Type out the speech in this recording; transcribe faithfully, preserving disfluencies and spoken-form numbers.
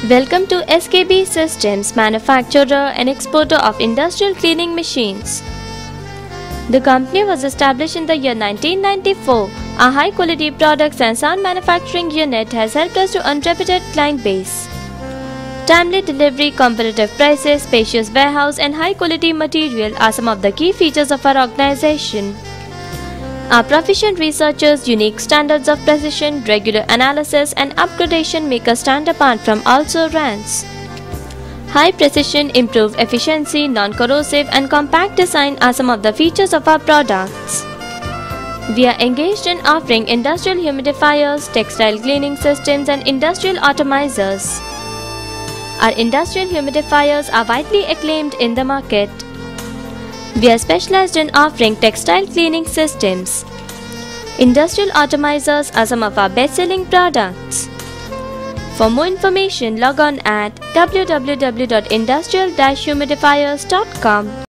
Welcome to S K B Systems, manufacturer and exporter of industrial cleaning machines. The company was established in the year nineteen ninety-four. Our high-quality products and sound manufacturing unit has helped us to unrepeated client base. Timely delivery, competitive prices, spacious warehouse and high-quality material are some of the key features of our organization. Our proficient researchers, unique standards of precision, regular analysis and upgradation make us stand apart from also ranks. High precision, improved efficiency, non-corrosive and compact design are some of the features of our products. We are engaged in offering industrial humidifiers, textile cleaning systems and industrial atomizers. Our industrial humidifiers are widely acclaimed in the market. We are specialized in offering textile cleaning systems. Industrial atomizers are some of our best-selling products. For more information, log on at w w w dot industrial dash humidifiers dot com.